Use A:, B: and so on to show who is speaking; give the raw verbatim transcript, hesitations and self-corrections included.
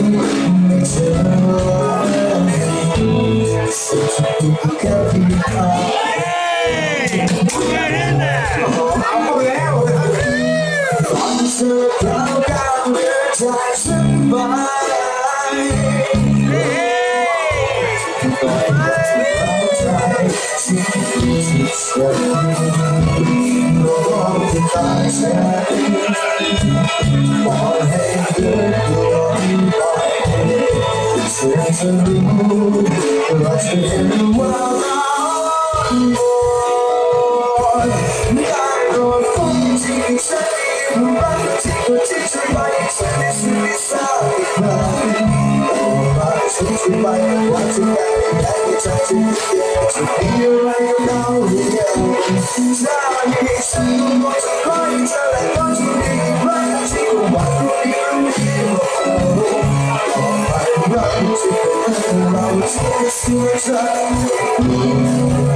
A: เธอแค่เพียงพอเอาแล้วตอนเธอก้าวก้าวเดินใจสบายปล่อยให้เธอเข้าใจสิ่งที่ฉันมองที่ตาฉันปล่อยให้เกิดตัวปล่อยเธอจะรู้ว่าเธอเห็นว่าเราได้โดนคนที่ฉันรักที่คนที่ฉันไม่ฉันไม่สิ่งที่สร้างอีกครั้งโอ้มาฉันที่ไม่ว่าจะได้ได้ใจที่เดียวจะมีอะไรเราเดียวถ้ามีฉันก็จะคอยเธอและก็จะมีรักที่ว่ารู้ดีรู้ดีโอ้รักที่เป็นเราที่เสียใจ